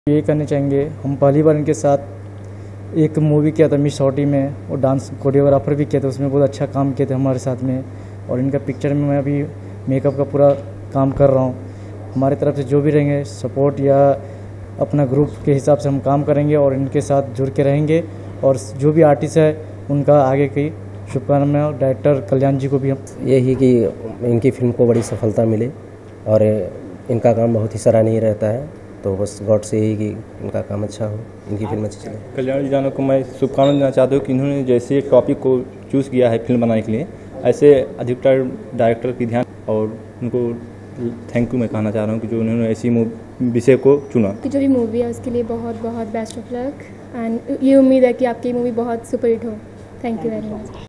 ये करने चाहेंगे, हम पहली बार इनके साथ एक मूवी किया था मिस शॉर्टी में, और डांस कोरियोग्राफर भी किया था, उसमें बहुत अच्छा काम किए थे हमारे साथ में। और इनका पिक्चर में मैं अभी मेकअप का पूरा काम कर रहा हूँ। हमारे तरफ से जो भी रहेंगे सपोर्ट या अपना ग्रुप के हिसाब से हम काम करेंगे और इनके साथ जुड़ के रहेंगे। और जो भी आर्टिस्ट है उनका आगे की शुभकामनाएं, और डायरेक्टर कल्याण जी को भी हम यही कि इनकी फिल्म को बड़ी सफलता मिले और इनका काम बहुत ही सराहनीय रहता है। तो बस गॉड से यही कि इनका काम अच्छा हो, इनकी फिल्म अच्छी चले। कल्याण जी को मैं शुभकामनाएं देना चाहता हूँ कि इन्होंने जैसे टॉपिक को चूज़ किया है फिल्म बनाने के लिए, ऐसे अधिकतर डायरेक्टर की ध्यान, और उनको थैंक यू मैं कहना चाह रहा हूँ कि जो उन्होंने ऐसी विषय को चुना। कि जो भी मूवी है उसके लिए बहुत बहुत बेस्ट ऑफ लक, एंड ये उम्मीद है कि आपकी मूवी बहुत सुपर हिट हो। Thank you very much.